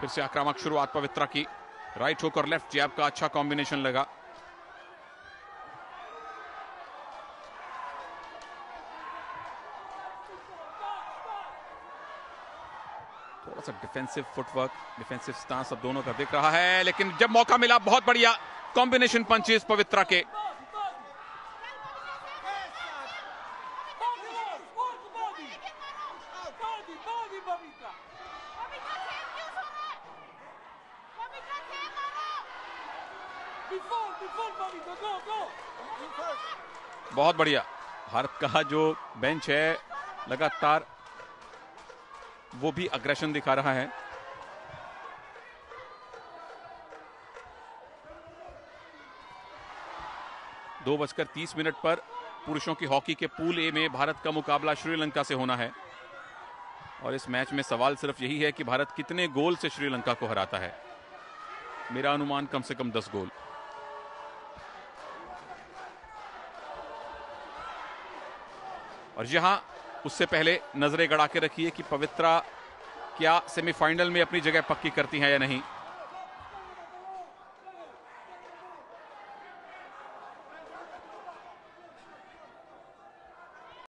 फिर से आक्रामक शुरुआत पवित्रा की। राइट हुक और लेफ्ट जैब का अच्छा कॉम्बिनेशन लगा। थोड़ा सा डिफेंसिव फुटवर्क, डिफेंसिव स्टांस अब दोनों का दिख रहा है, लेकिन जब मौका मिला बहुत बढ़िया कॉम्बिनेशन पंचेस पवित्रा के। बहुत बढ़िया। भारत का जो बेंच है लगातार वो भी अग्रेशन दिखा रहा है। दो बजकर 30 मिनट पर पुरुषों की हॉकी के पूल ए में भारत का मुकाबला श्रीलंका से होना है और इस मैच में सवाल सिर्फ यही है कि भारत कितने गोल से श्रीलंका को हराता है। मेरा अनुमान कम से कम 10 गोल। और यहां उससे पहले नजरें गड़ा के रखिए कि पवित्रा क्या सेमीफाइनल में अपनी जगह पक्की करती हैं या नहीं।